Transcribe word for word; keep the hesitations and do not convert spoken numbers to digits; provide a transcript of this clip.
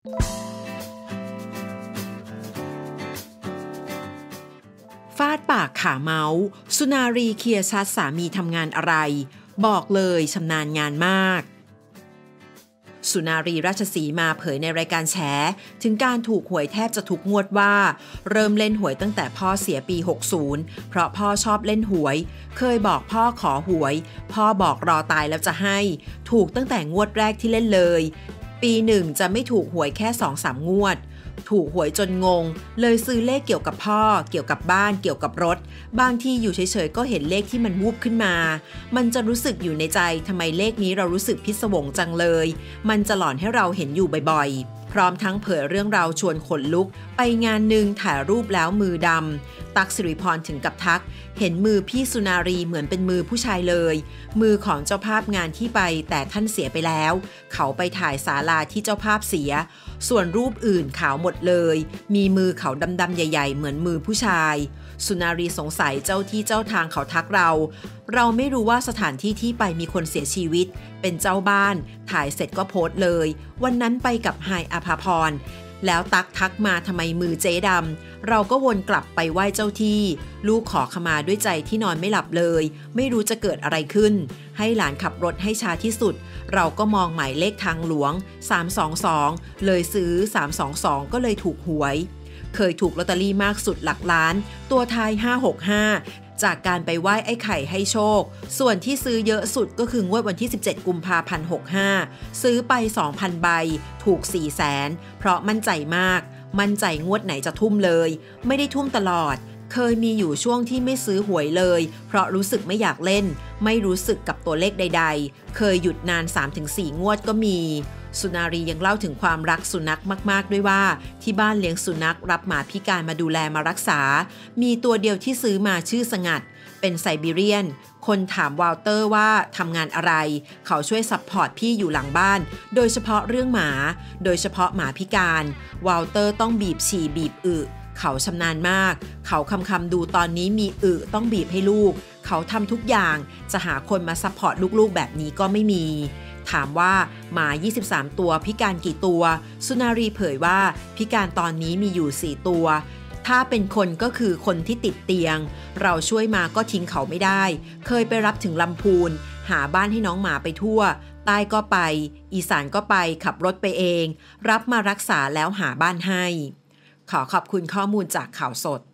ฟาดปากขาเมาส์สุนารีเคลียร์ชัดสามีทำงานอะไรบอกเลยชำนาญงานมากสุนารีราชสีมาเผยในรายการแฉถึงการถูกหวยแทบจะทุกงวดว่าเริ่มเล่นหวยตั้งแต่พ่อเสียปีหกสิบเพราะพ่อชอบเล่นหวยเคยบอกพ่อขอหวยพ่อบอกรอตายแล้วจะให้ถูกตั้งแต่งวดแรกที่เล่นเลยปีหนึ่งจะไม่ถูกหวยแค่ สองสาม งวดถูกหวยจนงงเลยซื้อเลขเกี่ยวกับพ่อเกี่ยวกับบ้านเกี่ยวกับรถบางที่อยู่เฉยๆก็เห็นเลขที่มันวูบขึ้นมามันจะรู้สึกอยู่ในใจทำไมเลขนี้เรารู้สึกพิศวงจังเลยมันจะหลอนให้เราเห็นอยู่บ่อยๆพร้อมทั้งเผยเรื่องราวชวนขนลุกไปงานหนึ่งถ่ายรูปแล้วมือดำตั๊กสิริพรถึงกับทักเห็นมือพี่สุนารีเหมือนเป็นมือผู้ชายเลยมือของเจ้าภาพงานที่ไปแต่ท่านเสียไปแล้วเขาไปถ่ายศาลาที่เจ้าภาพเสียส่วนรูปอื่นขาวหมดเลยมีมือเขาดำๆใหญ่ๆเหมือนมือผู้ชายสุนารีสงสัยเจ้าที่เจ้าทางเขาทักเราเราไม่รู้ว่าสถานที่ที่ไปมีคนเสียชีวิตเป็นเจ้าบ้านถ่ายเสร็จก็โพสต์เลยวันนั้นไปกับไฮอาภาพรแล้วตักทักมาทำไมมือเจ๊ดำเราก็วนกลับไปไหว้เจ้าที่ลูกขอขมาด้วยใจที่นอนไม่หลับเลยไม่รู้จะเกิดอะไรขึ้นให้หลานขับรถให้ช้าที่สุดเราก็มองหมายเลขทางหลวงสามสองสองเลยซื้อสามสองสองก็เลยถูกหวยเคยถูกลอตเตอรี่มากสุดหลักล้านตัวท้ายห้าหกห้าจากการไปไหว้ไอ้ไข่ให้โชคส่วนที่ซื้อเยอะสุดก็คืองวดวันที่สิบเจ็ดกุมภาพันธ์หกห้าซื้อไป สองพัน ใบถูก สี่แสนเพราะมั่นใจมากมั่นใจงวดไหนจะทุ่มเลยไม่ได้ทุ่มตลอดเคยมีอยู่ช่วงที่ไม่ซื้อหวยเลยเพราะรู้สึกไม่อยากเล่นไม่รู้สึกกับตัวเลขใดๆเคยหยุดนาน สามถึงสี่ งวดก็มีสุนารียังเล่าถึงความรักสุนัขมากๆด้วยว่าที่บ้านเลี้ยงสุนัขรับหมาพิการมาดูแลมารักษามีตัวเดียวที่ซื้อมาชื่อสงัดเป็นไซบีเรียนคนถามวอลเตอร์ว่าทำงานอะไรเขาช่วยซัพพอร์ตพี่อยู่หลังบ้านโดยเฉพาะเรื่องหมาโดยเฉพาะหมาพิการวอลเตอร์ต้องบีบฉี่บีบอึเขาชำนาญมากเขาคำคำดูตอนนี้มีอึต้องบีบให้ลูกเขาทำทุกอย่างจะหาคนมาซัพพอร์ตลูกๆแบบนี้ก็ไม่มีถามว่าหมายี่สิบสามตัวพิการกี่ตัวสุนารีเผยว่าพิการตอนนี้มีอยู่สี่ตัวถ้าเป็นคนก็คือคนที่ติดเตียงเราช่วยมาก็ทิ้งเขาไม่ได้เคยไปรับถึงลำพูนหาบ้านให้น้องหมาไปทั่วใต้ก็ไปอีสานก็ไปขับรถไปเองรับมารักษาแล้วหาบ้านให้ขอขอบคุณข้อมูลจากข่าวสด